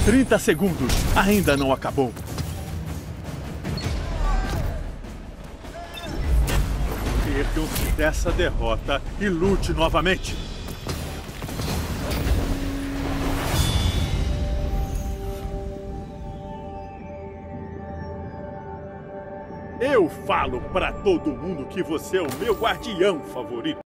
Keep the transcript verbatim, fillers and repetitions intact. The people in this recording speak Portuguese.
trinta segundos. Ainda não acabou. Ergam-se dessa derrota e lute novamente. Eu falo pra todo mundo que você é o meu guardião favorito.